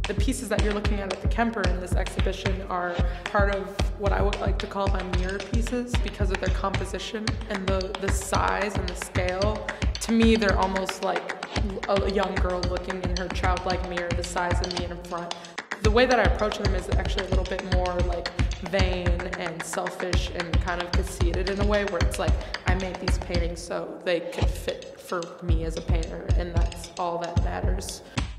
The pieces that you're looking at the Kemper in this exhibition are part of what I would like to call my mirror pieces because of their composition and the size and the scale. To me, they're almost like a young girl looking in her childlike mirror, the size of me in front. The way that I approach them is actually a little bit more like vain and selfish and kind of conceited in a way where it's like I made these paintings so they could fit for me as a painter, and that's all that matters.